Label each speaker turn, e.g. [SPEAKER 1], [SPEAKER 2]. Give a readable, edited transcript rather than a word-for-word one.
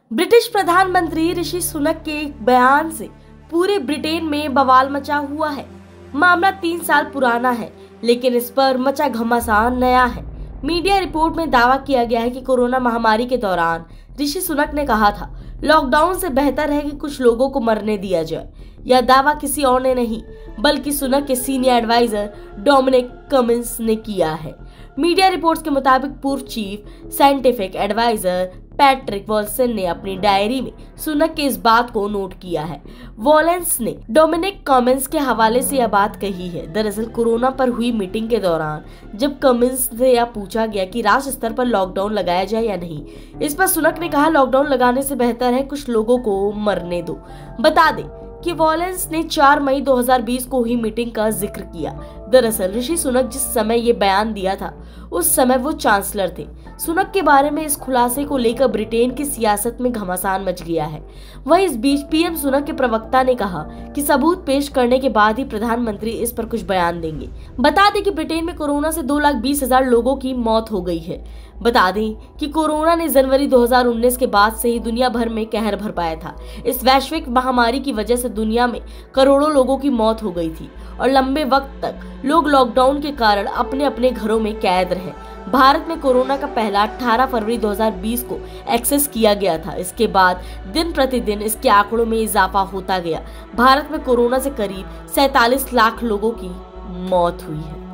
[SPEAKER 1] British प्रधानमंत्री ऋषि सुनक के एक बयान से पूरे ब्रिटेन में बवाल मचा हुआ है। मामला 3 साल पुराना है, लेकिन इस पर मचा घमासान नया है। मीडिया रिपोर्ट में दावा किया गया है कि कोरोना महामारी के दौरान ऋषि सुनक ने कहा था, लॉकडाउन से बेहतर है कि कुछ लोगों को मरने दिया जाए। यह दावा किसी और ने नहीं, बल्कि सुनक के सीनियर एडवाइजर डोमिनिक कमिंस ने किया है। मीडिया रिपोर्ट्स के मुताबिक पूर्व चीफ साइंटिफिक एडवाइजर पैट्रिक वॉल्सन ने अपनी डायरी में सुनक के इस बात को नोट किया है। वॉलेंस ने डोमिनिक कमिंस के हवाले से यह बात कही है। दरअसल कोरोना पर हुई मीटिंग के दौरान जब कमिंस से यह पूछा गया कि राष्ट्र स्तर पर लॉकडाउन लगाया जाए या नहीं, इस पर सुनक ने कहा, लॉकडाउन लगाने से बेहतर है कुछ लोगों को मरने दो। बता दें कि वॉलेंस ने 4 मई 2020 को हुई मीटिंग का जिक्र किया। दरअसल ऋषि सुनक जिस समय ये बयान दिया था, उस समय वो चांसलर थे। सुनक के बारे में इस खुलासे को लेकर ब्रिटेन की सियासत में घमासान मच गया है। वहीं इस बीच पीएम सुनक के प्रवक्ता ने कहा कि सबूत पेश करने के बाद ही प्रधानमंत्री इस पर कुछ बयान देंगे। बता दें कि ब्रिटेन में कोरोना से 2,20,000 लोगों की मौत हो गई है। बता दें कि कोरोना ने जनवरी 2019 के बाद से ही दुनिया भर में कहर भरपाया था। इस वैश्विक महामारी की वजह से दुनिया में करोड़ों लोगों की मौत हो गई थी और लंबे वक्त तक लोग लॉकडाउन के कारण अपने अपने घरों में कैद रहे। भारत में कोरोना का पहला 18 फरवरी 2020 को एक्सेस किया गया था। इसके बाद दिन प्रतिदिन इसके आंकड़ों में इजाफा होता गया। भारत में कोरोना से करीब 47 लाख लोगों की मौत हुई है।